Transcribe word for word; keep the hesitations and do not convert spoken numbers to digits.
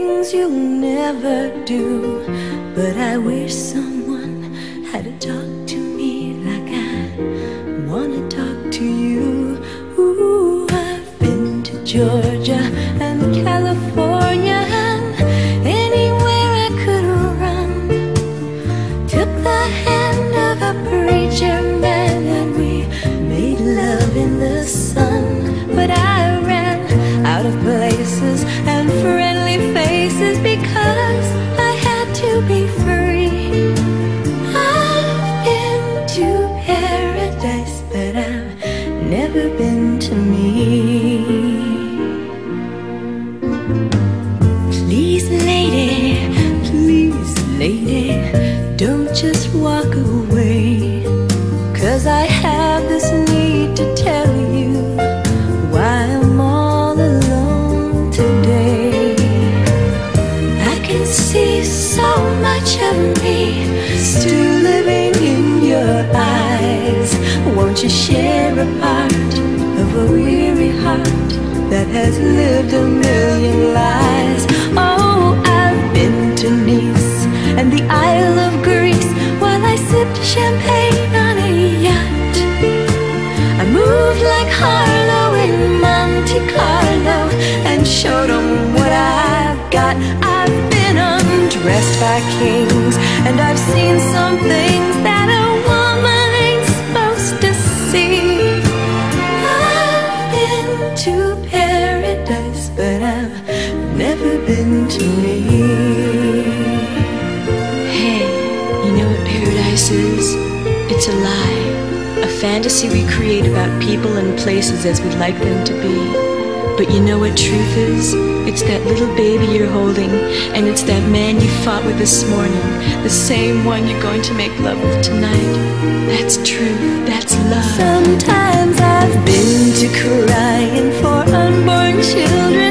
things you'll never do. But I wish someone had to talk to me like I wanna talk to you. Ooh, I've been to Georgia and California and anywhere I could run. Took the hand of a preacher man and we made love in the sun. But I ran out of places and friendly faces because I had to be free. I've been to paradise, but I've never been to me. Please, lady, please, lady, don't just walk away, 'cause I have this need to tell you why I'm all alone today. I can see so much of me still living in your eyes. Won't you share a part of a weary heart that has lived a million lives? Oh, I've been to Nice and the Isle of Greece while I sipped champagne on a yacht. I moved like Harlow in Monte Carlo and showed them what I've got. I've been undressed by kings and I've seen some things that a woman ain't supposed to see. I've been to paradise, but I've never been to me. Hey, you know what paradise is? It's a lie, a fantasy we create about people and places as we'd like them to be. But you know what truth is? It's that little baby you're holding, and it's that man you fought with this morning, the same one you're going to make love with tonight. That's truth, that's love. Sometimes I've been to crying for unborn children